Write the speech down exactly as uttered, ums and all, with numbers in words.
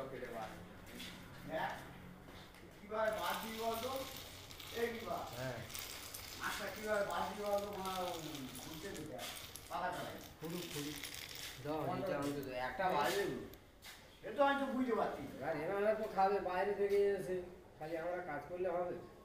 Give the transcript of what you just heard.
কেটে বার হ্যাঁ কিভাবে বাদ দিই বলতো এই কিবা হ্যাঁ আচ্ছা কিভাবে বাদ দিই বলতো মানে ঘুরতে দিতে পালা চালাই ফুড়ুক ফুড়ুক দাও এটা আমাকে দাও একটা বাজে সে তো আমি তো বুঝতে পারছি আর এনারা তো খাবে বাইরে থেকে এসে খালি আমরা কাজ করলে হবে